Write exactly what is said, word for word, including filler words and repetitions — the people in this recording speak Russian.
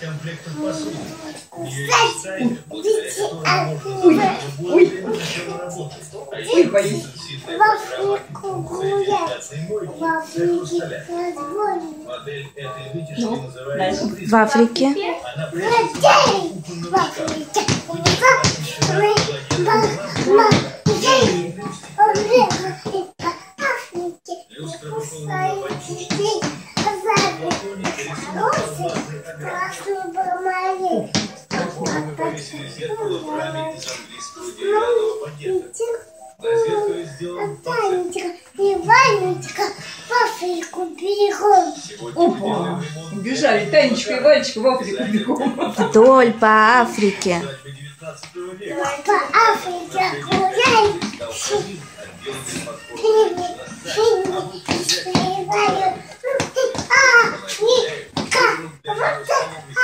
комплектов посуды. Ее есть сайт, благодаря которому можно узнать любое время начала работы. А еще сильная программа сертификации мойки для хрусталя. Модель этой вытяжки называется «Близко». В Африке. Она прячется в кухонном шкафе. Люстра выполнена бандитом. Мы повесили зеркало в раме из английского деревянного пакета. На зеркале сделан портрет. Опа! Убежали Танечка и Валечка в Африку бегом. Вдоль по Африке. По Африке гуляем. А, не, как, вот